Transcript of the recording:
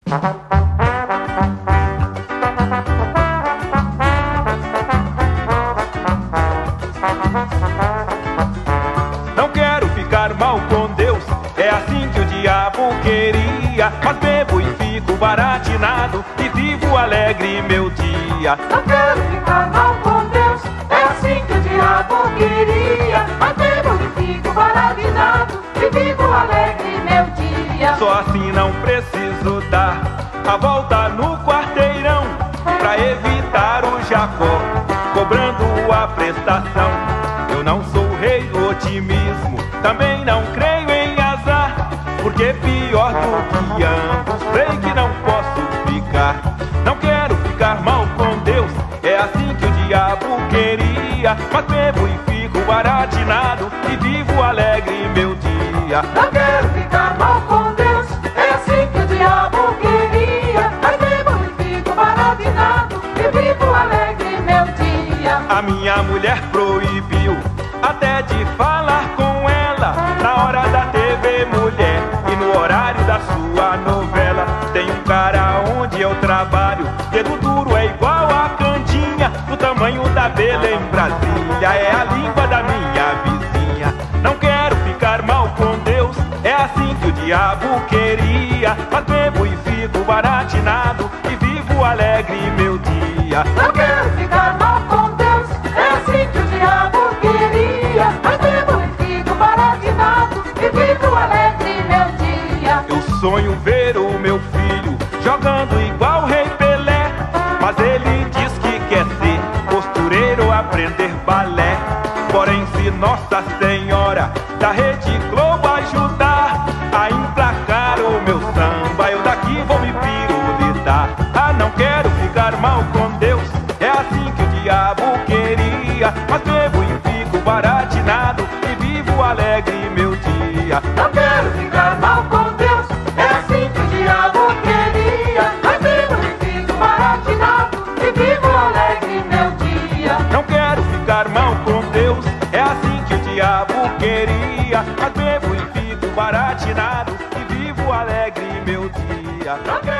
Não quero ficar mal com Deus, é assim que o diabo queria. Mas bebo e fico baratinado e vivo alegre meu dia. Não quero ficar mal com Deus, é assim que o diabo queria. Mas bebo e fico baratinado e vivo alegre meu dia. Só assim não preciso dar a volta no quarteirão pra evitar o Jacó cobrando a prestação. Eu não sou o rei do otimismo, também não creio em azar, porque pior do que ambos sei que não posso ficar. Não quero ficar mal com Deus, é assim que o diabo queria. Mas bebo e fico baratinado e vivo alegre meu dia. Não quero ficar mal com Deus, é assim que o diabo queria. Mas bebo e fico baratinado e vivo alegre meu dia. A minha mulher proibiu até de falar com ela na hora da TV Mulher e no horário da sua novela. Tem um cara onde eu trabalho, dedo duro é igual a Candinha, do tamanho da Belém Brasília, é a língua da minha vizinha. Não quero ficar mal com Deus, é assim que o diabo queria. Mas bebo e fico baratinado e vivo alegre meu dia. Não quero ficar mal com Deus, é assim que o diabo queria. Mas bebo e fico baratinado e vivo alegre meu dia. Eu sonho ver o meu filho jogando igual o Rei Pelé, mas ele diz que quer ser costureiro, aprender balé. Porém, se Nossa Senhora da Rede Globo ajudar a emplacar o meu samba, eu daqui vou me pirulitar. Ah, não quero ficar mal com Deus, é assim que o diabo queria. Mas bebo e fico baratinado e vivo alegre meu dia. Não quero ficar mal com Deus, é assim que o diabo queria. Mas bebo e fico baratinado e vivo alegre meu dia. Não quero ficar mal com Deus, é assim que o diabo queria. Mas bebo e fico baratinado e vivo alegre meu dia.